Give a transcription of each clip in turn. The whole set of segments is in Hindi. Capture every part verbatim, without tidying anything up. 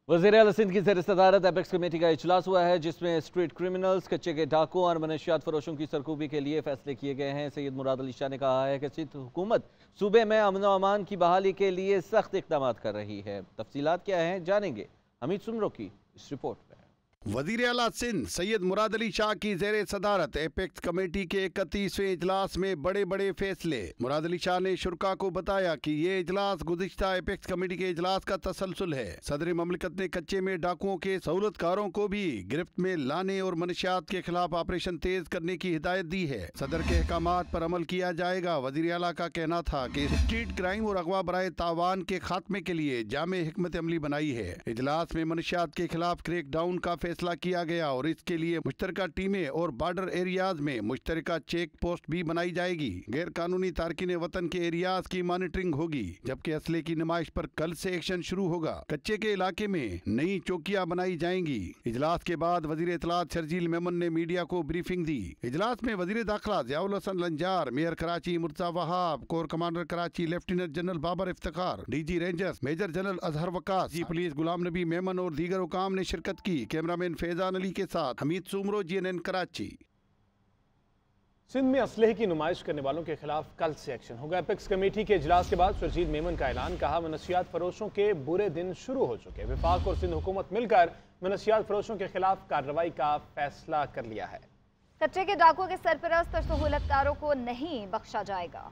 वज़ीर आला सिंध की ज़ेर सदारत एपेक्स कमेटी का इजलास हुआ है, जिसमें स्ट्रीट क्रिमिनल्स, कच्चे के डाकुओं और मनशियात फरोशों की सरकूबी के लिए फैसले किए गए हैं। सैयद मुराद अली शाह ने कहा है कि सिंध हुकूमत सूबे में अमन व अमान की बहाली के लिए सख्त इक़दाम कर रही है। तफसीलात क्या हैं, जानेंगे हमीद सुमरो की इस रिपोर्ट में। वज़ीर आला सिंध सैयद मुराद अली शाह की ज़ेर सदारत एपेक्स कमेटी के इकतीसवें इजलास में बड़े बड़े फैसले। मुराद अली शाह ने शुरा को बताया कि ये इजलास गुज़िश्ता एपेक्स कमेटी के इजलास का तसलसल है। सदर ममलिकत ने कच्चे में डाकुओं के सहूलतकारों को भी गिरफ्त में लाने और मनशियात के खिलाफ ऑपरेशन तेज करने की हिदायत दी है। सदर के अहकामात पर अमल किया जाएगा। वज़ीर आला का कहना था कि स्ट्रीट क्राइम और अगवा बराए तावान के खात्मे के लिए जामे हिकमत अमली बनाई है। इजलास में मनशियात के खिलाफ क्रैक डाउन का फैसला किया गया और इसके लिए मुश्तरका टीमें और बॉर्डर एरियाज में मुश्तरका चेक पोस्ट भी बनाई जाएगी। गैर कानूनी तारकिन वतन के एरियाज की मॉनिटरिंग होगी, जबकि असले की नुमाइश पर कल से एक्शन शुरू होगा। कच्चे के इलाके में नई चौकियां बनाई जाएंगी। इजलास के बाद वजीर इत्तलात शर्जील मेमन ने मीडिया को ब्रीफिंग दी। इजलास में वजीर दाखिला Ziaul Hasan Lanjar, mayor Karachi Murtaza Wahab, core commander Karachi lieutenant general Babar Iftikhar, DG Rangers major general Azhar Waqas, जी पुलिस गुलाम नबी मेमन और दीगर हुकाम ने शिरकत की। कैमरामैन फैजान अली के साथ Hamid Soomro, G N N Karachi. Sindh में असलहे की नुमाइश करने वालों के खिलाफ कल से एक्शन होगा। एपेक्स कमेटी के इजलास के बाद शर्जील मेमन का ऐलान, कहा मनशियात फरोशों के बुरे दिन शुरू हो चुके। विफाक और सिंध हुकूमत मिलकर मनशियात फरोशों के खिलाफ कार्रवाई का फैसला कर लिया है। कच्चे के डाकुओं के सरपरस्त और सहूलतकारों को नहीं बख्शा जाएगा।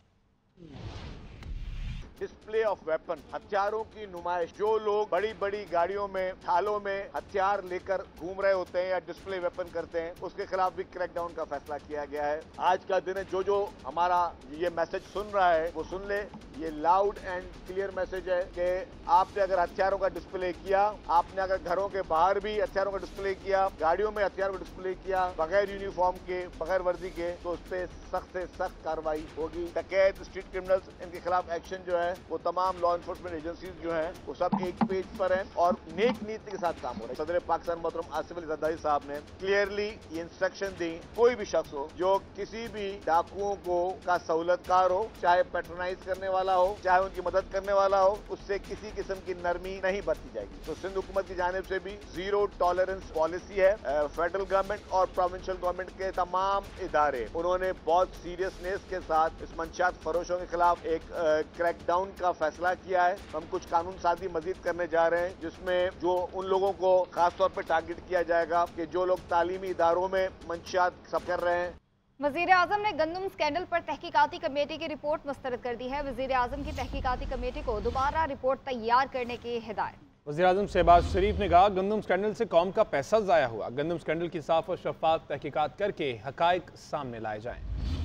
डिस्प्ले ऑफ वेपन, हथियारों की नुमाइश, जो लोग बड़ी बड़ी गाड़ियों में थालों में हथियार लेकर घूम रहे होते हैं या डिस्प्ले वेपन करते हैं, उसके खिलाफ भी क्रैकडाउन का फैसला किया गया है। आज का दिन है, जो जो हमारा ये मैसेज सुन रहा है वो सुन ले। ये लाउड एंड क्लियर मैसेज है कि आपने अगर हथियारों का डिस्प्ले किया, आपने अगर घरों के बाहर भी हथियारों का डिस्प्ले किया, गाड़ियों में हथियारों का डिस्प्ले किया बगैर यूनिफॉर्म के, बगैर वर्दी के, तो उस पर सख्त से सख्त कार्रवाई होगी। डकैत, स्ट्रीट क्रिमिनल्स, इनके खिलाफ एक्शन जो है वो तमाम लॉ एनफोर्समेंट एजेंसीज जो हैं वो सब एक पेज पर हैं और नेक नीति के साथ काम हो रहा है। सदर पाकिस्तान मोहतरम आसिफ अली जरदारी साहब ने क्लियरली ये इंस्ट्रक्शन दी, कोई भी शख्स हो जो किसी भी डाकुओं को का सहूलतकार हो, चाहे पेट्रोनाइज करने वाला हो, चाहे उनकी मदद करने वाला हो, उससे किसी किस्म की नरमी नहीं बरती जाएगी। तो सिंध हुकूमत की जानिब से भी जीरो टॉलरेंस पॉलिसी है। फेडरल गवर्नमेंट और प्रोविंशियल गवर्नमेंट के तमाम इदारे, उन्होंने बहुत सीरियसनेस के साथ इस मंशियात फरोशों के खिलाफ एक क्रैकडाउन का फैसला किया है। हम कुछ कानून साजी मजीद करने जा रहे हैं, जिसमें जो उन लोगों को खास तौर पर टारगेट किया जाएगा कि जो लोग तालीमी इदारों में मंशियात सब कर रहे हैं। वज़ीर आज़म ने गंदम स्कैंडल पर तहकीकाती कमेटी की रिपोर्ट मुस्तरद कर दी है। वज़ीर आज़म की तहकीकाती कमेटी को दोबारा रिपोर्ट तैयार करने की हिदायत। वज़ीर आज़म शहबाज शरीफ ने कहा, गंदम स्कैंडल से कौम का पैसा ज़ाया हुआ। गंदम स्कैंडल की साफ और शफाफ तहकीकात करके हकायक सामने लाए जाएं।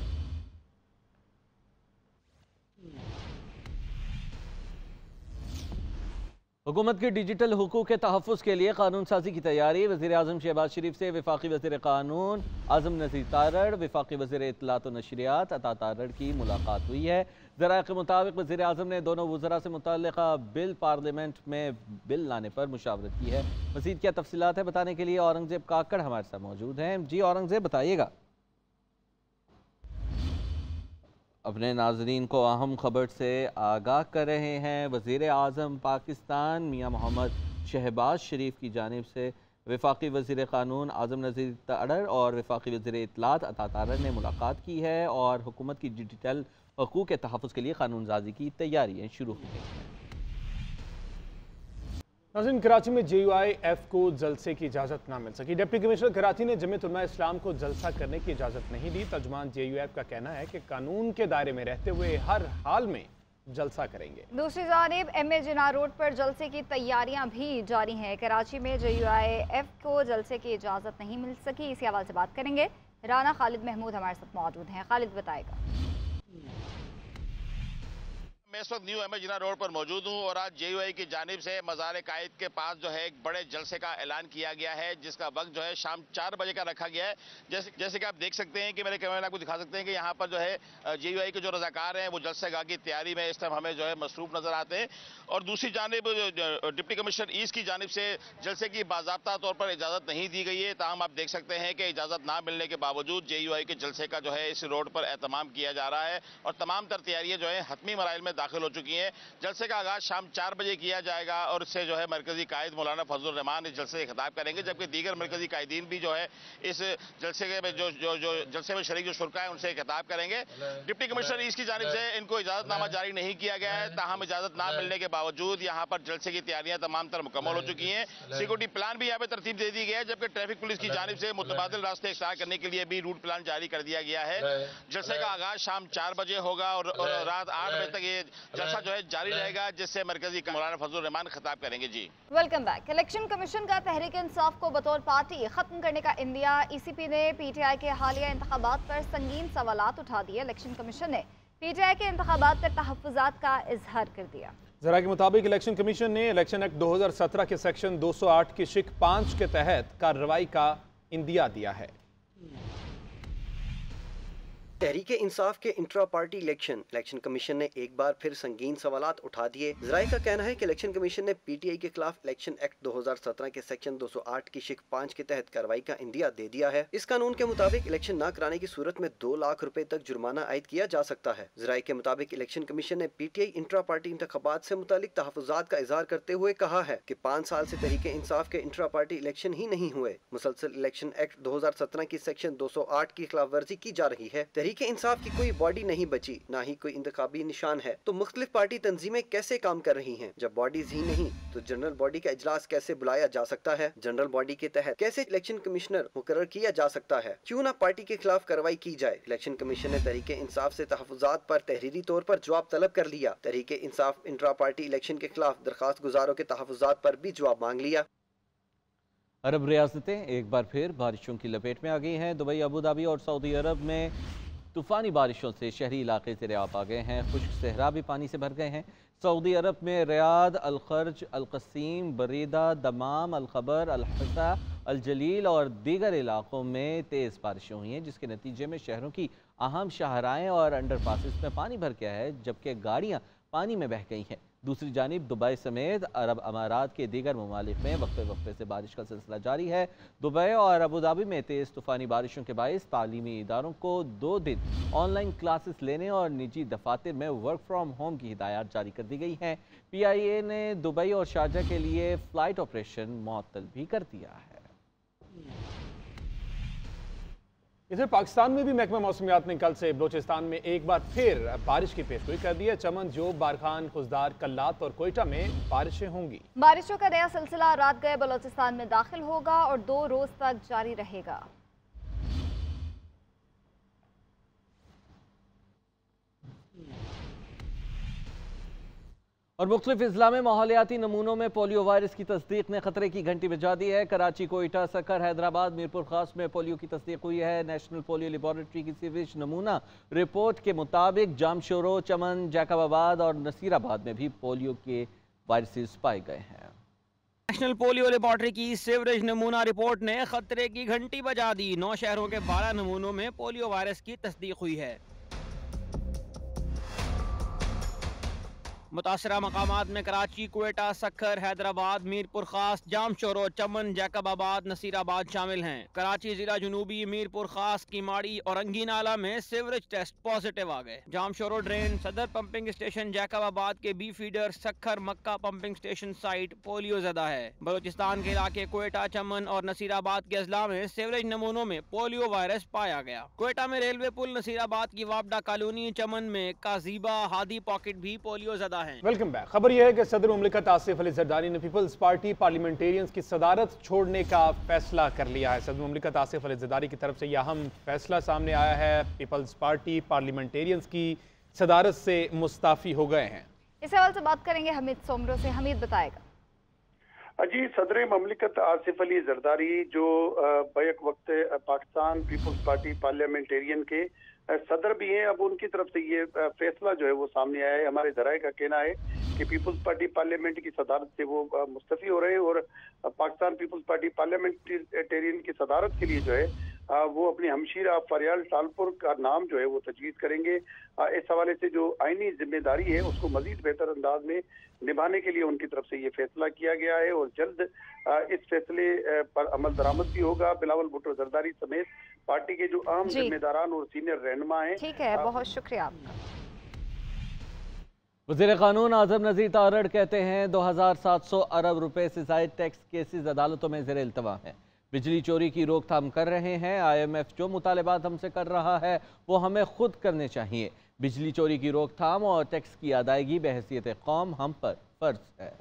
हुकूमत के डिजिटल हुकूक के तहफ़्फ़ुज़ के लिए कानून साजी की तैयारी। वज़ीर आज़म शहबाज शरीफ से वफाकी वज़ीर कानून आज़म नज़ीर तारड़, वफाकी वज़ीर इत्तलात व नशरियात अता तारड़ की मुलाकात हुई है। ज़राए के मुताबिक वज़ीर आज़म ने दोनों वज़रा से मुतल्लिक़ा बिल पार्लियामेंट में बिल लाने पर मुशावरत की है। मज़ीद क्या तफसीलात है, बताने के लिए औरंगज़ेब काकड़ हमारे साथ मौजूद हैं। जी औरंगज़ेब, बताइएगा। अपने नाजरीन को अहम खबर से आगाह कर रहे हैं। वज़ीर आज़म पाकिस्तान मियाँ मोहम्मद शहबाज शरीफ की जानिब से वफाकी वज़ीर क़ानून आज़म नज़ीर तारड़ और वफाकी वज़ीर इत्तलात अता तारड़ ने मुलाकात की है और हुकूमत की डिजिटल हकूक़ के तहफ़्फ़ुज़ के लिए कानून साज़ी की तैयारियाँ शुरू हो गई हैं। नाज़रीन, कराची में जे यू आई एफ को जलसे की इजाज़त ना मिल सकी। डिप्टी कमिश्नर कराची ने जमीयत उलमा इस्लाम को जलसा करने की इजाज़त नहीं दी। तर्जुमान जे यू एफ का कहना है कि कानून के दायरे में रहते हुए हर हाल में जलसा करेंगे। दूसरी जानिब एम ए जिना रोड पर जलसे की तैयारियां भी जारी हैं। कराची में जे यू आई एफ को जलसे की इजाज़त नहीं मिल सकी। इसी हवाले से बात करेंगे। राना खालिद महमूद हमारे साथ मौजूद हैं। खालिद, बताएगा। मैं इस वक्त new M A Jinnah road पर मौजूद हूं और आज जे यू आई की जानिब से मज़ार कायद के पास जो है एक बड़े जलसे का ऐलान किया गया है, जिसका वक्त जो है शाम चार बजे का रखा गया है। जैसे जैसे कि आप देख सकते हैं कि मेरे कैमरे आपको दिखा सकते हैं कि यहाँ पर जो है जे यू आई के जो रजाकार हैं वो जलसे गाह की तैयारी में इस टाइम हमें जो है मसरूफ नजर आते हैं। और दूसरी जानिब डिप्टी कमिश्नर ईस्ट की जानिब से जलसे की बाज़ाब्ता तौर पर इजाज़त नहीं दी गई है। ताहम आप देख सकते हैं कि इजाज़त ना मिलने के बावजूद जे यू आई के जलसे का जो है इस रोड पर एहतमाम किया जा रहा है और तमाम तर तैयारियाँ जो है हतमी मराइल में दाखिल हो चुकी हैं। जलसे का आगाज शाम चार बजे किया जाएगा और इससे जो है मरकजी कायद मौलाना फजलुर रहमान इस जलसे से खिताब करेंगे, जबकि दीगर मरकजी कायदीन भी जो है इस जलसे में जो जो जो जलसे में शरीक जो शुरका है उनसे खिताब करेंगे। डिप्टी कमिश्नर ईस्ट की जानिब से इनको इजाजतनामा जारी नहीं किया गया है, ताहम इजाजत ना मिलने के बावजूद यहाँ पर जलसे की तैयारियां तमाम तर मुकम्मल हो चुकी हैं। सिक्योरिटी प्लान भी यहाँ पे तरतीब दे दी गई है, जबकि ट्रैफिक पुलिस की जानिब से मुतबादिल रास्ते इख्तियार करने के लिए भी रूट प्लान जारी कर दिया गया है। जलसे का आगाज शाम चार बजे होगा और, और रात आठ बजे तक ये जलसा जो है जारी रहेगा, जिससे मरकजी मौलाना फजलुर रहमान खिताब करेंगे। जी वेलकम बैक। इलेक्शन कमीशन का तहरीक इंसाफ को बतौर पार्टी खत्म करने का इंदिया। ईसीपी ने पीटीआई के हालिया इंतखाबात पर संगीन सवालात उठा दिए। इलेक्शन कमीशन ने पीटीआई के इंतखाबात पर तहफ्फुजात का इजहार कर दिया। जरा के मुताबिक इलेक्शन कमीशन ने इलेक्शन एक्ट दो हजार सत्रह के सेक्शन दो सौ आठ की शिक पाँच के तहत कार्रवाई का इंदिया दिया है। तहरीक इंसाफ के intra party election election commission ने एक बार फिर संगीन सवालात उठा दिए। जराये का कहना है कि इलेक्शन कमीशन ने पीटीआई के खिलाफ इलेक्शन एक्ट दो हजार सत्रह के सेक्शन दो सौ आठ की शिक पाँच के तहत कार्रवाई का इंदिया दे दिया है। इस कानून के मुताबिक इलेक्शन न कराने की सूरत में दो लाख रुपए तक जुर्माना आयद किया जा सकता है। जराये के मुताबिक इलेक्शन कमीशन ने पीटीआई इंट्रा पार्टी इंतखाबात से मुतालिक तहफ्फुजात का इजहार करते हुए कहा है कि पाँच साल से तहरीक इंसाफ के इंट्रा पार्टी इलेक्शन ही नहीं हुए। मुसलसल इलेक्शन एक्ट दो हजार सत्रह की सेक्शन दो सौ आठ की खिलाफ वर्जी की जा रही है। तहरीक इंसाफ की कोई बॉडी नहीं बची, ना ही कोई इंतखाबी निशान है, तो मुख्तलिफ पार्टी तंजीमें कैसे काम कर रही हैं? जब बॉडीज ही नहीं तो जनरल बॉडी का इजलास कैसे बुलाया जा सकता है? जनरल बॉडी के तहत कैसे इलेक्शन कमिश्नर मुकर्रर किया जा सकता है? क्यों ना पार्टी के खिलाफ कार्रवाई की जाए? इलेक्शन कमीशन ने तहरीक इंसाफ से तहफ्फुजात पर तहरीरी तौर पर जवाब तलब कर लिया। Tehreek Insaf intra party election के खिलाफ दरखास्त गुजारों के तहफ्फुजात पर भी जवाब मांग लिया। अरब रियासतें एक बार फिर बारिशों की लपेट में आ गई हैं। दुबई, अबू धाबी और सऊदी अरब में तूफ़ानी बारिशों से शहरी इलाके से रियाब आ गए हैं। खुश्क सहरा भी पानी से भर गए हैं। सऊदी अरब में रियाद, अल-खर्ज, अल-कसीम, बरीदा, दमाम, अल-खबर, अल-हसा, अल-जलील और दीगर इलाकों में तेज़ बारिशें हुई हैं, जिसके नतीजे में शहरों की अहम शाहराएँ और अंडरपासेस में पानी भर गया है, जबकि गाड़ियाँ पानी में बह गई हैं। दूसरी जानिब दुबई समेत अरब अमारात के दीगर ममालिक में वक्फे वक्फे से बारिश का सिलसिला जारी है। दुबई और अबू धाबी में तेज़ तूफ़ानी बारिशों के बायस तालीमी इदारों को दो दिन ऑनलाइन क्लासेस लेने और निजी दफातर में वर्क फ्राम होम की हिदायत जारी कर दी गई हैं। पी आई ए ने दुबई और शारजाह के लिए फ़्लाइट ऑपरेशन मुअत्तल भी कर दिया है। इधर पाकिस्तान में भी महकमा मौसमियात ने कल से बलोचिस्तान में एक बार फिर बारिश की पेशगोई कर दी है। चमन, जोब, बारखान, खुजदार, कल्लात और कोयटा में बारिशें होंगी। बारिशों का नया सिलसिला रात गए बलोचिस्तान में दाखिल होगा और दो रोज तक जारी रहेगा। और मुख्तलिफ इज़ला में माहौलियाती नमूनों में पोलियो वायरस की तस्दीक ने खतरे की घंटी बजा दी है। कराची, कोयटा, सक्कर, हैदराबाद, मीरपुर खास में पोलियो की तस्दीक हुई है। नेशनल पोलियो लेबॉरेटरी की सीवेज नमूना रिपोर्ट के मुताबिक जामशोरो, चमन, जैकबाबाद और नसीराबाद में भी पोलियो के वायरसेस पाए गए हैं। नेशनल पोलियो लेबॉरेटरी की सीवरेज नमूना रिपोर्ट ने खतरे की घंटी बजा दी। नौ शहरों के बारह नमूनों में पोलियो वायरस की तस्दीक हुई है। मुतासरा मकामात में कराची, कोयटा, सक्खर, हैदराबाद, मीरपुर खास, जामशोरो, चमन, जैकबाबाद, नसीराबाद शामिल हैं। कराची जिला जुनूबी, मीरपुर खास, कीमाड़ी और अंगीनाला में सीवरेज टेस्ट पॉजिटिव आ गए। Jamshoro drain, Saddar pumping station, Jacobabad के B feeder, Sukkur, Makka pumping station site polio ज़दा है। बलोचिस्तान के इलाके कोयटा, चमन और नसीराबाद के अजला में सीवरेज नमूनों में पोलियो वायरस पाया गया। कोयटा में रेलवे पुल, नसीराबाद की वापडा कॉलोनी, चमन में काजीबा, हादी पॉकेट भी पोलियो ज़दा है। Welcome back. खबर यह है कि सदर मुमलिकत आसिफ अली जरदारी ने पीपल्स पार्टी पार्लियामेंटेरियंस की सदारत छोड़ने का फैसला कर लिया है। सदर मुमलिकत आसिफ अली जरदारी की तरफ से यह अहम फैसला सामने आया है। पीपल्स पार्टी पार्लियामेंटेरियंस की सदारत से मुस्ताफी हो गए हैं। इस सवाल से बात करेंगे हमीद सोमरो से। हमीद बताएगा। जी, सदर मुमलिकत आसिफ अली जरदारी जो बैक वक्त पाकिस्तान पीपल्स पार्टी पार्लियामेंटेरियन के सदर भी हैं, अब उनकी तरफ से ये फैसला जो है वो सामने आया है। हमारे जराये का कहना है कि पीपल्स पार्टी पार्लियामेंट की सदारत से वो मुस्तफ़ी हो रहे हैं और पाकिस्तान पीपल्स पार्टी पार्लियामेंटेरियन की सदारत के लिए जो है वो अपनी हमशीरा फरियाल टालपुर का नाम जो है वो तजवीज़ करेंगे। इस हवाले से जो आईनी जिम्मेदारी है उसको मजीद बेहतर अंदाज में निभाने के लिए उनकी तरफ से ये फैसला किया गया है और जल्द इस फैसले पर अमल दरामद भी होगा। बिलावल भुट्टो जरदारी समेत पार्टी के जो अहम जिम्मेदारान और सीनियर रहनुमा हैं। ठीक है, बहुत शुक्रिया आपका। वज़ीर क़ानून आज़म नज़ीर तारड़ कहते हैं दो हज़ार सात सौ अरब रुपए से ज़ायद टैक्स केसेस अदालतों में ज़ेर इल्तवा हैं। बिजली चोरी की रोकथाम कर रहे हैं। आई एम एफ जो मुतालबात हमसे कर रहा है वो हमें खुद करने चाहिए। बिजली चोरी की रोकथाम और टैक्स की अदायगी बहैसियत कौम हम पर फ़र्ज है।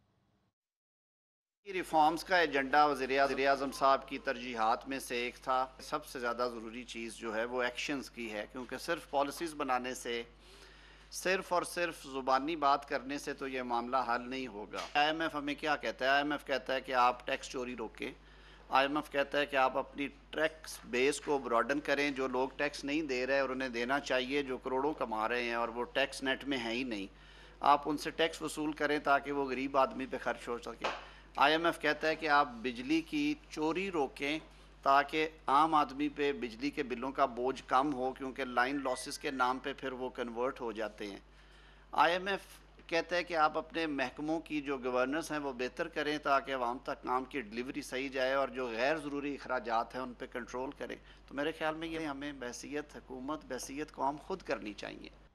रिफॉर्म्स का एजेंडा वज़ीर आज़म साहब की तरजीहात में से एक था। सबसे ज़्यादा ज़रूरी चीज़ जो है वो एक्शंस की है, क्योंकि सिर्फ पॉलिसीज़ बनाने से, सिर्फ और सिर्फ ज़ुबानी बात करने से तो ये मामला हल नहीं होगा। आई एम एफ हमें क्या कहता है? आई एम एफ कहता है कि आप टैक्स चोरी रोकें। आई एम एफ कहता है कि आप अपनी टैक्स बेस को ब्रॉडन करें। जो लोग टैक्स नहीं दे रहे और उन्हें देना चाहिए, जो करोड़ों कमा रहे हैं और वो टैक्स नेट में है ही नहीं, आप उनसे टैक्स वसूल करें ताकि वो गरीब आदमी पे खर्च हो सके। आई एम एफ कहता है कि आप बिजली की चोरी रोकें ताकि आम आदमी पे बिजली के बिलों का बोझ कम हो, क्योंकि लाइन लॉसेस के नाम पे फिर वो कन्वर्ट हो जाते हैं। आई एम एफ कहता है कि आप अपने महकमों की जो गवर्नेंस हैं वो बेहतर करें ताकि आवाम तक काम की डिलीवरी सही जाए और जो गैर ज़रूरी अखराजात हैं उन पर कंट्रोल करें। तो मेरे ख्याल में ये हमें बहसीयत हुकूमत, बहसीयत कौम खुद करनी चाहिए।